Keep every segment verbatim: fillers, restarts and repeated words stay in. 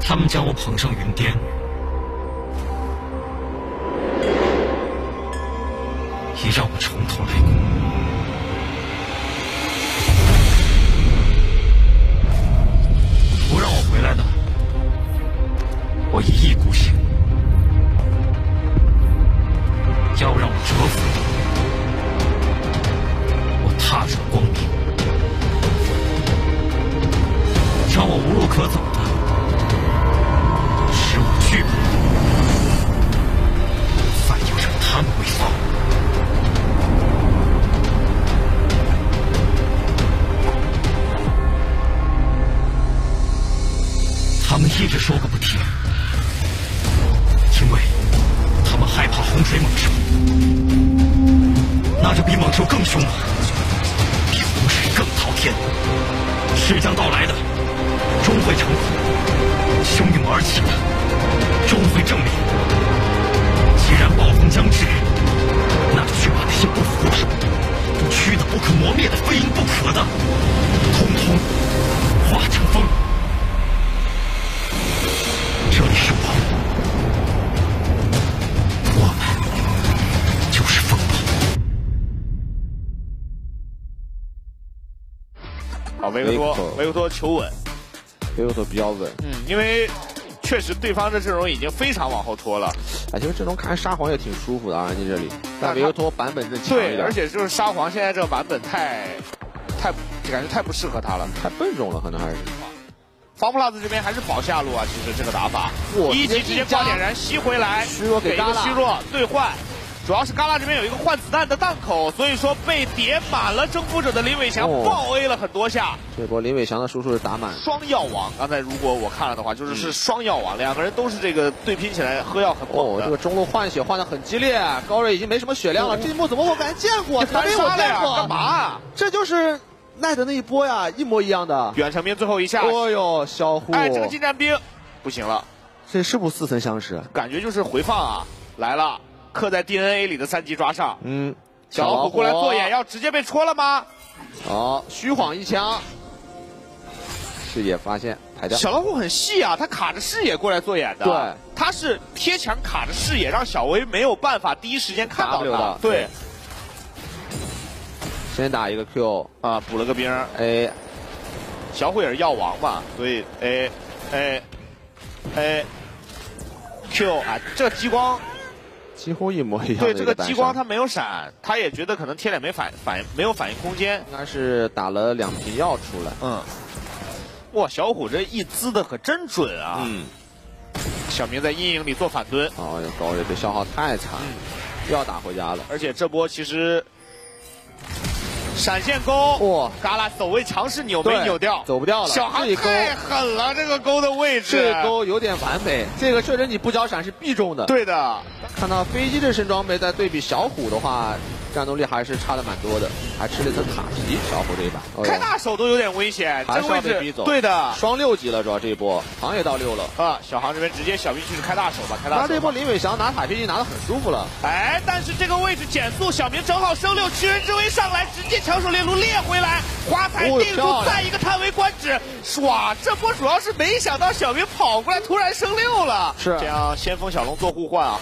他们将我捧上云巅，也让我从头来过。不让我回来的，我一意孤行；要让我折服的，我踏上光明；让我无路可走的，使我惧怕，反要让他们为放。他们一直说个不停，因为他们害怕洪水猛兽，那就比猛兽更凶猛，比洪水更滔天。是将到来的，终会成苦；汹涌而起的，终会正烈。既然暴风将至，那就去把那些不服输、不屈的、不可磨灭的、非赢不可的，统统化成风。这里是我，我们就是风暴。 好，维克多，维克多求稳， 维克多比较稳。 嗯，因为确实对方的阵容已经非常往后拖了。 哎，其实阵容看沙皇也挺舒服的啊，你这里，但维克多版本更强一点。 对，而且就是沙皇现在这个版本太太感觉太不适合他了， 太笨重了，可能还是。 防普拉兹这边还是保下路啊，其实这个打法，一级直接光点燃吸回来， 虚弱给一个虚弱兑换，主要是嘎拉这边有一个换子弹的弹口，所以说被叠满了征服者的林伟翔爆 A 了很多下。 这波林伟翔的输出是打满双药王，刚才如果我看了的话，就是是双药王，两个人都是这个对拼起来喝药很猛的。 哦，这个中路换血换的很激烈，高瑞已经没什么血量了，这一幕怎么我感觉见过？ 干啥了呀？干嘛啊？ 这就是奈德那一波呀，一模一样的。 远程兵最后一下， 哦呦，小虎！ 哎，这个近战兵不行了， 这是不是似曾相识？ 感觉就是回放啊，来了，刻在 D N A 里的三级抓上。 嗯， 小老虎过来做眼，要直接被戳了吗？ 好，虚晃一枪，视野发现抬掉。 小老虎很细啊，他卡着视野过来做眼的。 对， 他是贴墙卡着视野，让小维没有办法第一时间看到他。对。 先打一个 Q 啊，补了个兵。 哎， 小虎也是药王嘛，所以 A A A Q 啊，这个激光几乎一模一样。 对，这个激光他没有闪，他也觉得可能贴脸没反反没有反应空间， 应该是打了两瓶药出来。 嗯，哇，小虎这一滋的可真准啊！ 嗯， 小明在阴影里做反蹲。 哦，高瑞被消耗太惨，又要打回家了。 而且这波其实。闪现钩，哇！嘎啦走位强势扭没扭掉， 走不掉了。 小航太狠了，这个钩的位置， 这钩有点完美。这个确实你不交闪是必中的。 对的。 看到飞机这身装备，在对比小虎的话，战斗力还是差的蛮多的，还吃了一层塔皮。小虎这一把、 哦、开大手都有点危险， 还是要被逼走。 对的， 双六级了，主要这一波航也到六了啊。小航这边直接小兵去开大手吧，开大手。 那这波林伟翔拿塔皮已经拿得很舒服了。 哎，但是这个位置减速，小明正好升六，屈人之威上来，直接强手猎撸猎回来，华彩定住，再一个叹为观止。哇，这波主要是没想到小明跑过来突然升六了， 是这样先锋小龙做互换啊。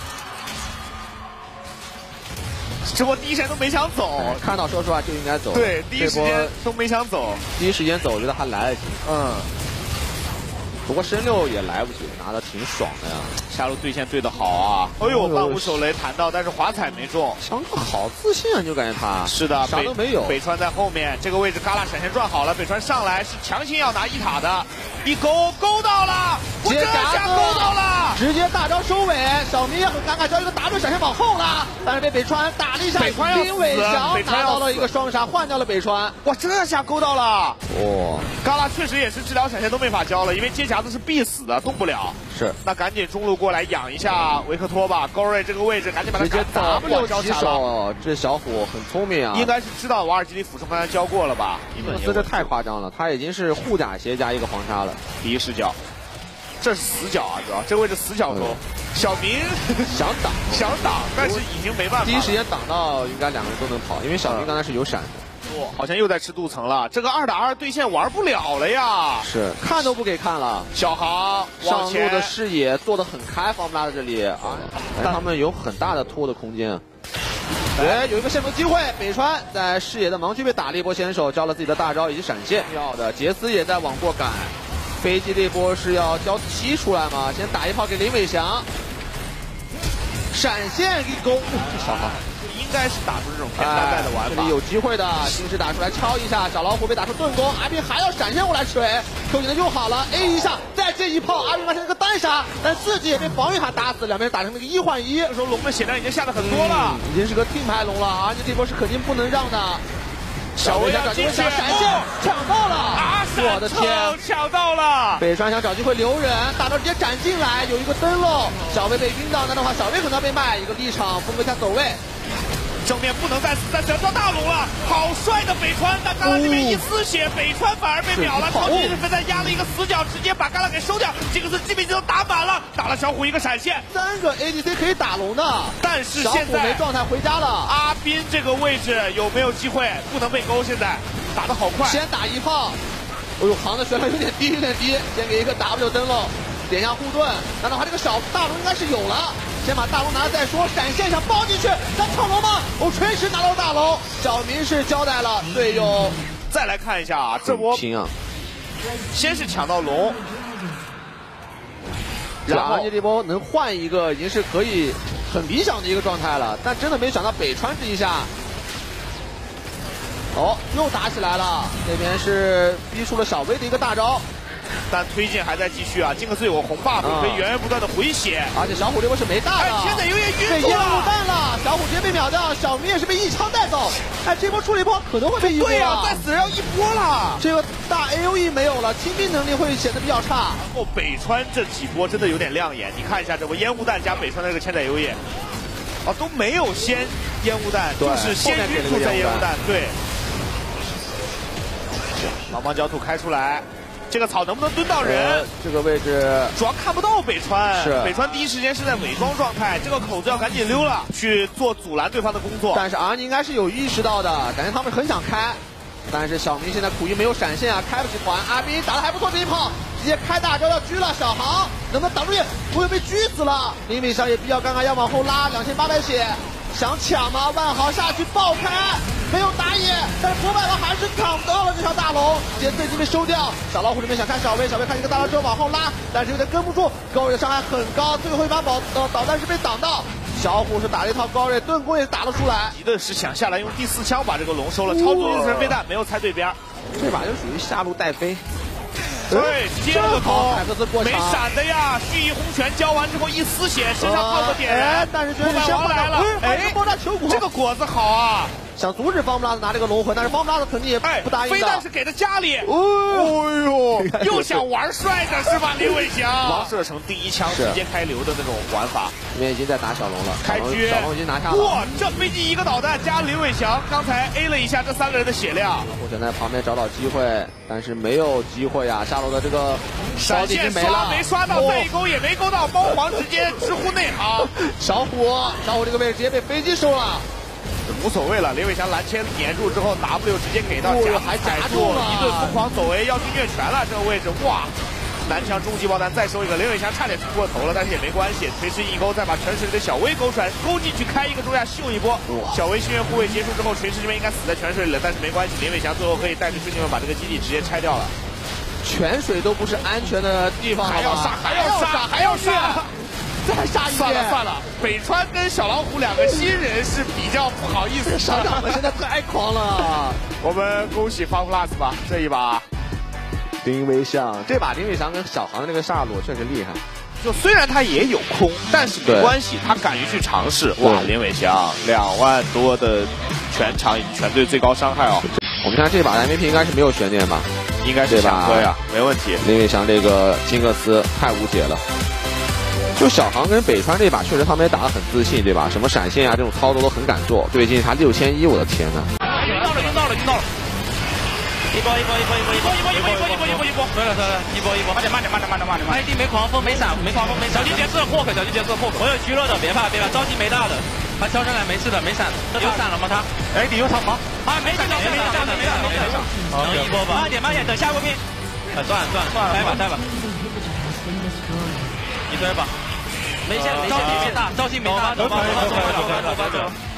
这波第一时间都没想走， 哎、看到说实话就应该走。 对，第一时间都没想走， 第一时间走，我觉得还来得及。 嗯， 不过升六也来不及，拿的挺爽的呀。 下路对线对的好啊！哎呦，万物手雷弹到，但是华彩没中。 强哥好自信啊，就感觉他是的， 啥都没有。 北川在后面，这个位置嘎啦闪现转好了，北川上来是强行要拿一塔的，一勾勾到了，我这下勾到了， 直接大招收尾。小明也很尴尬，交一个 W 闪现往后了，但是被北川打了一下， 北川林伟翔拿到了一个双杀，换掉了北川。 哇，这下勾到了！ 哇， 嘎啦确实也是治疗闪现都没法交了，因为接夹子是必死的，动不了。 是， 那赶紧中路过来养一下维克托吧。高瑞这个位置赶紧把他直接 W 交起手，这小虎很聪明啊， 应该是知道瓦尔基里辅助刚才交过了吧？ 这这太夸张了，他已经是护甲鞋加一个黄沙了。 第一视角，这是死角啊，主要这个位置死角钩。小明想挡想挡，但是已经没办法。 第一时间挡到，应该两个人都能跑，因为小明刚才是有闪的。 路，好像又在吃镀层了。这个二打二对线玩不了了呀！ 是，看都不给看了。 小航上路的视野做得很开，方布拉在这里啊，但他们有很大的拖的空间。哎，有一个射门机会，北川在视野的盲区被打了一波先手，交了自己的大招以及闪现。要的杰斯也在往过赶，飞机这波是要交七出来吗？先打一炮给林伟翔，闪现一勾，小航。 应该是打出这种偏单带的玩法， 这里有机会的，星矢打出来敲一下，小老虎被打出盾攻，阿斌还要闪现过来锤 ，Q 技能用好了 ，A 一下，再接一炮，阿斌完成一个单杀，但自己也被防御塔打死，两边打成那个一换一。 这时候龙的血量已经下的很多了， 嗯、已经是个定牌龙了，而且这波是肯定不能让的。 小威要进去，闪现抢到了， 啊！ 我的天， 抢到了！ 北川想找机会留人，大招直接斩进来，有一个登漏，小威被晕到，那的话小威可能要被卖，一个立场，封个一下走位。 正面不能再死，再想招大龙了，好帅的北川！但嘎啦这边一丝血，哦、北川反而被秒了，超级日分在压了一个死角，直接把嘎啦给收掉。这个是基本技能打满了，打了小虎一个闪现， 三个 A D C 可以打龙的， 但是现在没状态回家了。 阿斌这个位置有没有机会？不能被勾，现在打得好快， 先打一炮。哎呦，航的血量有点低，有点低，先给一个 W 登漏，点一下护盾。那的话，这个小大龙应该是有了。先把大龙拿了再说，闪现想包进去，想抢龙吗？哦，锤石拿到大龙，小明是交代了队友。 再来看一下啊，这波拼啊， 先是抢到龙， 然后这波能换一个已经是可以很理想的一个状态了，但真的没想到北川这一下，哦，又打起来了，这边是逼出了小威的一个大招。 但推进还在继续啊！金克斯有个红 buff，、嗯、可以源源不断的回血， 而且小虎这波是没大的， 哎，天哪，有点晕被烟雾弹了，小虎直接被秒掉，小明也是被一枪带走。哎，这波处理波可能会被一波。 对呀、啊，再死人要一波了。 这个大 A O E 没有了，清兵能力会显得比较差。 然后北川这几波真的有点亮眼，你看一下这波烟雾弹加北川的这个千载优液，啊都没有先烟雾弹，就是先晕出再烟雾弹，对。狼邦焦土开出来。这个草能不能蹲到人？ 呃、这个位置主要看不到北川， 是北川第一时间是在伪装状态，这个口子要赶紧溜了，去做阻拦对方的工作。 但是 R 应该是有意识到的，感觉他们很想开，但是小明现在苦于没有闪现啊，开不起团。阿斌打得还不错，这一炮直接开大招要狙了，小航能不能挡住？不会被狙死了。林伟翔也比较尴尬，要往后拉，两千八百血，想抢吗？万豪下去爆开。没有打野，但是博百王还是抢到了这条大龙，杰斯已经被收掉。小老虎这边想看小威，小威看一个大招之后往后拉，但是有点跟不住，高瑞的伤害很高，最后一把导导导弹是被挡到。小虎是打了一套高瑞，盾弓也打了出来， 急的是想下来用第四枪把这个龙收了，超多日神飞弹没有猜对边， 这把就属于下路带飞。 对，接了个头，没闪的呀！蓄意轰拳交完之后一丝血，身上套个点燃， 呃、但是博百王来了， 哎，爆炸球果， 这个果子好啊！ 想阻止方布拉斯拿这个龙魂，但是方布拉斯肯定也不答应的。 飞弹是给他家里， 哦呦， 又想玩帅的是吧，林伟翔？王射程第一枪直接开流的那种玩法， 这边已经在打小龙了， 开狙， 小龙已经拿下了。 哇，这飞机一个导弹加林伟翔，刚才 A 了一下这三个人的血量。 我想在旁边找找机会，但是没有机会呀、啊，下路的这个闪现刷没刷到，再一勾也没勾到，猫皇直接直呼内行。 小虎，小虎这个位置直接被飞机收了。 无所谓了，林伟翔蓝签粘住之后 ，W 直接给到夹， 还夹住了， 一顿疯狂走 A， 要去虐拳了。这个位置，哇！蓝枪终极爆弹再收一个，林伟翔差点冲过头了，但是也没关系，锤石一勾，再把泉水里的小威勾出来，勾进去开一个中亚秀一波。小威心愿护卫结束之后，锤石这边应该死在泉水里了，但是没关系，林伟翔最后可以带着兄弟们把这个基地直接拆掉了。 泉水都不是安全的地方， 还要杀，还要杀，还要杀。 再杀一遍， 算了算了，北川跟小老虎两个新人是比较不好意思， 上场们现在太狂了。 我们恭喜方 plus 吧，这一把林伟翔，这把林伟翔跟小航的那个下路确实厉害。 就虽然他也有空，但是没关系，他敢于去尝试。哇，林伟翔两万多的全场以及全队最高伤害哦。 我们看这把的 M V P 应该是没有悬念吧？ 应该是翔哥呀，没问题。 林伟翔这个金克斯太无解了。就小航跟北川这把确实他们也打得很自信，对吧？什么闪现啊这种操作都很敢做。对进他六千一，我的天呐！ 晕到了，晕到了，晕到了！ 一波一波一波一波一波一波一波一波一波一波一波，对了对了，一波一波，慢点慢点慢点慢点慢点慢点。A D 没狂风没闪没狂风没闪。小金杰是 hook， 小金杰是 hook， 我有虚弱的，别怕别怕，着急没大的。 他交上来没事的，没闪，有闪了吗？他？哎，你有闪吗？啊，没闪，没闪，没闪，没闪，没闪。能一波吧？慢点，慢点，等下波兵。啊，断了，断了，断了，摘吧，摘吧。你摘吧。没线，没线，没大，赵信没大，走吧，走吧，走吧，走吧，走吧。